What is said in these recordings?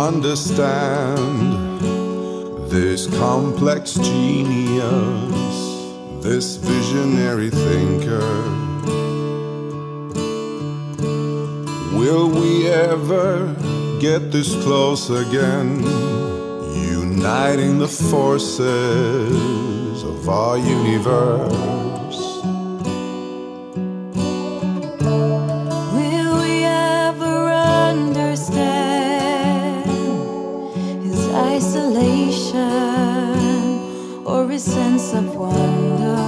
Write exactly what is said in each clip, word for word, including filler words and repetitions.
understand this complex genius, this visionary thinker. Will we ever get this close again, uniting the forces of our universe? Isolation or a sense of wonder.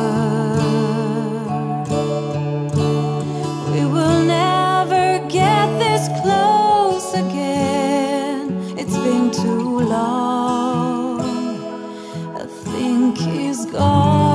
We will never get this close again. It's been too long. I think he's gone.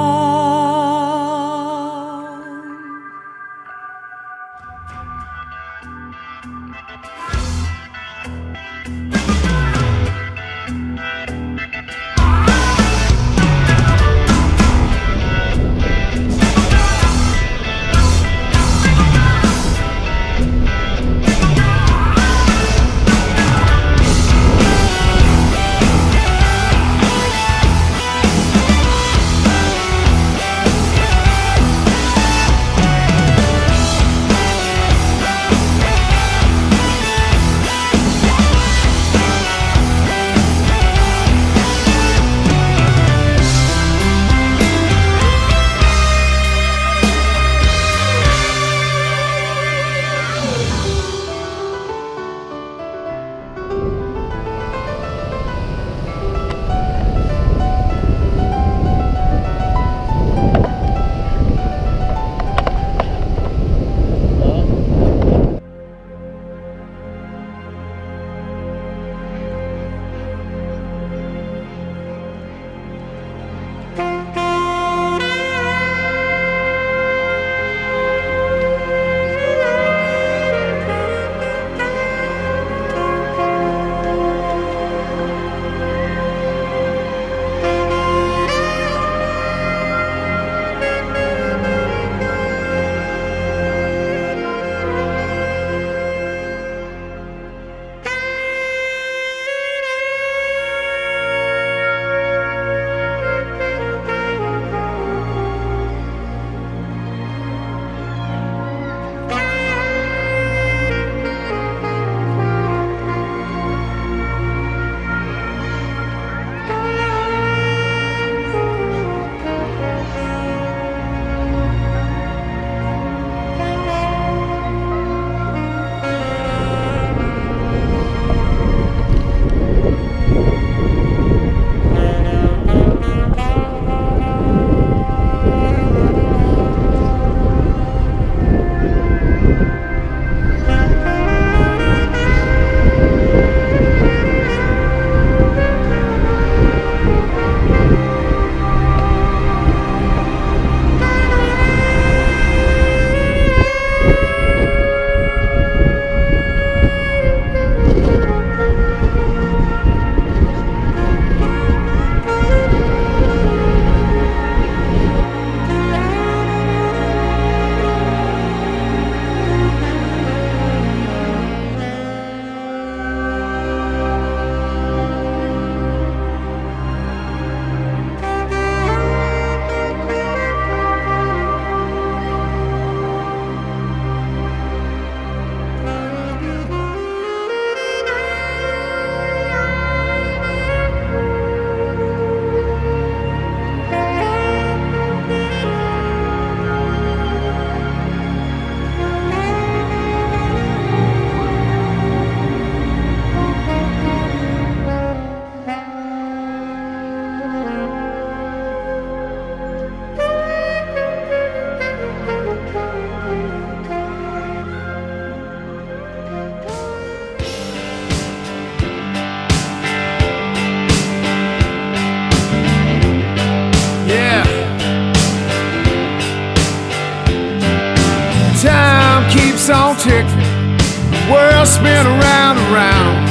On ticking, the world spin around and around.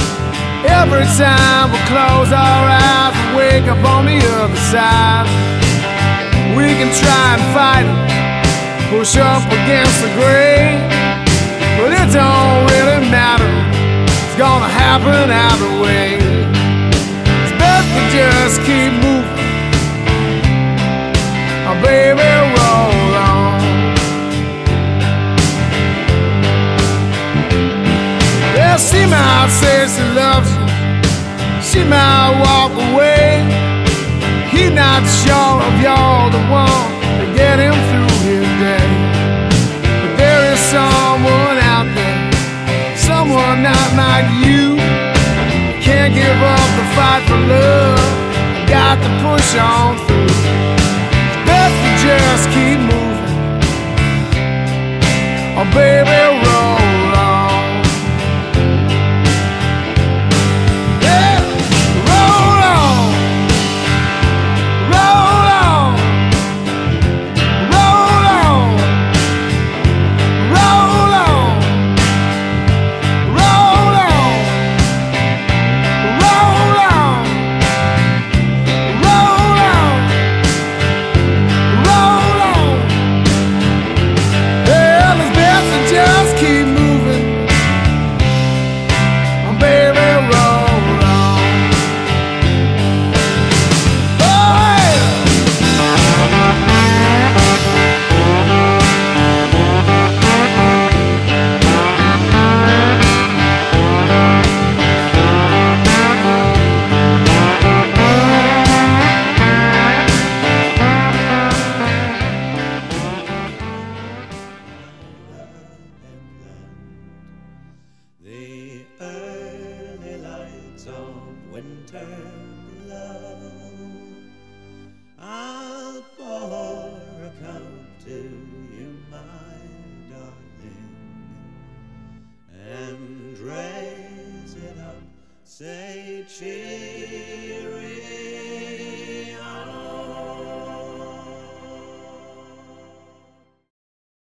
Every time we close our eyes, we wake up on the other side. We can try and fight it, push up against the grain, but it don't really matter. it's gonna happen either way. It's best to just keep moving. Oh, baby, roll on. Yeah, she might say she loves you, she might walk away. He's not sure if you're the one to get him through his day. But there is someone out there, someone not like you. Can't give up the fight for love, got to push on through. It's best to just keep moving. Oh, baby, roll on. Yeah, roll on. Roll on. Roll on. Roll on. Roll on. Roll on. Roll on. Roll on. Well, it's best to just keep moving. Oh, baby, roll on. Oh, yeah. The early lights of winter glow. I'll pour a cup to you, my darling, and raise it up, say cheers.